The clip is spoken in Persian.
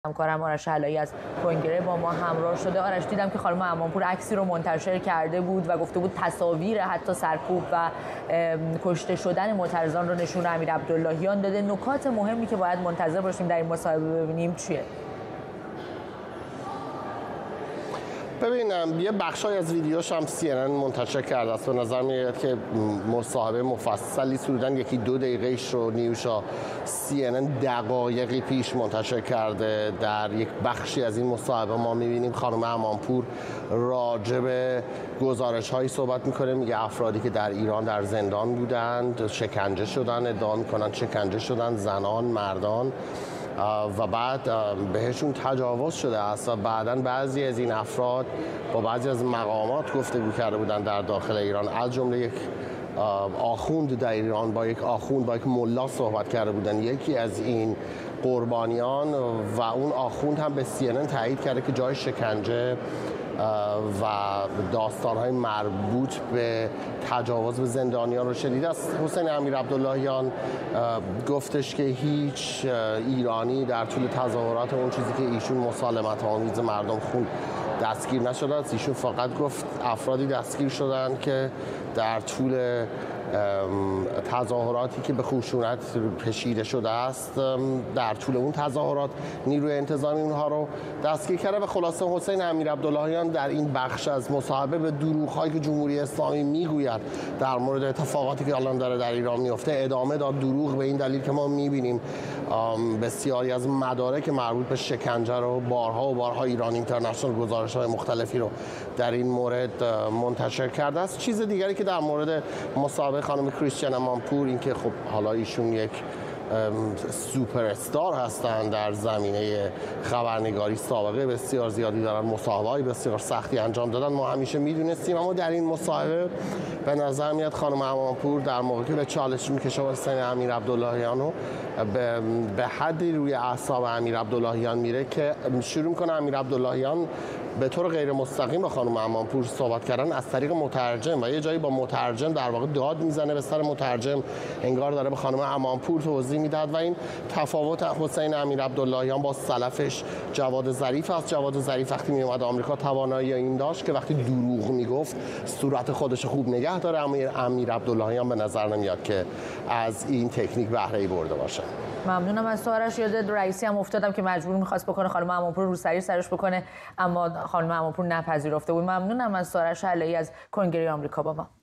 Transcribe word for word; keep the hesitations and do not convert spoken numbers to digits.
همکارم آرش علایی از کنگره با ما همراه شده. آرش، دیدم که خانم امانپور عکسی رو منتشر کرده بود و گفته بود تصاویر حتی سرکوب و کشته شدن معترضان رو نشون امیر عبداللهیان داده. نکات مهمی که باید منتظر باشیم در این مصاحبه ببینیم چیه؟ ببینم یه بخشای از ویدیوش هم سی ان ان منتشر کرده است. به نظر میاد که مصاحبه مفصلی سرودن، یکی دو دقیقهش رو نیوشا سی ان ان دقایقی پیش منتشر کرده. در یک بخشی از این مصاحبه ما میبینیم خانم امانپور راجع به گزارش هایی صحبت میکنه، میگه افرادی که در ایران در زندان بودند شکنجه شدن، ادعا میکنن شکنجه شدن، زنان، مردان، و بعد بهشون تجاوز شده است و بعداً بعضی از این افراد با بعضی از مقامات گفتگو کرده بودن در داخل ایران، از جمله یک آخوند در ایران با یک آخوند با یک ملا صحبت کرده بودن. یکی از این قربانیان و اون آخوند هم به سی ان ان تایید کرده که جای شکنجه و داستان‌های مربوط به تجاوز به زندانیان رو شنیده است. حسین امیر عبداللهیان گفتش که هیچ ایرانی در طول تظاهرات اون چیزی که ایشون مسالمت آمیز مردم خون دستگیر نشده است. ایشون فقط گفت افرادی دستگیر شدن که در طول تظاهراتی که به خشونت کشیده شده است در طول اون تظاهرات نیروی انتظامی اونها رو دستگیر کرده. و خلاصه حسین امیر عبداللهیان در این بخش از مصاحبه به دروغ‌هایی که جمهوری اسلامی میگوید در مورد اتفاقاتی که الان داره در ایران میفته ادامه داد. دروغ به این دلیل که ما میبینیم بسیاری از مدارک مربوط به شکنجه رو بارها و بارها ایران اینترنشنال گزارش‌های مختلفی رو در این مورد منتشر کرده است. چیز دیگری که در مورد مصاحبه خانم کریستین امانپور این که خب حالا ایشون یک سوپر استار هستن در زمینه خبرنگاری، سابقه بسیار زیادی دارن، مصاحبه‌های بسیار سختی انجام دادن، ما همیشه میدونستیم. اما در این مصاحبه به نظر میاد خانم امانپور در موقعی که به چالش میکشه حسین امیر عبداللهیان رو به, به حدی روی اعصاب امیر عبداللهیان میره که شروع میکنه امیر عبداللهیان به طور غیر مستقیم با خانم امانپور صحبت کردن از طریق مترجم و یه جایی با مترجم در واقع داد میزنه به سر مترجم، انگار داره به خانم امانپور توضیح میداد. و این تفاوت حسین امیر عبداللهیان با سلفش جواد ظریف است. جواد ظریف وقتی می اومد آمریکا توانایی این داشت که وقتی دروغ میگفت صورت خودش خوب نگه داره. امیر امیر عبداللهیان به نظر نمیاد که از این تکنیک بهره ای برده باشه. ممنونم از تو آرش. یاد رئیسی هم افتادم که مجبور می‌خواست بکنه خانم امانپور رو سری سرش بکنه، اما خانم امانپور نپذیرفته بود. ممنونم از آرش علایی از کنگره آمریکا با ما.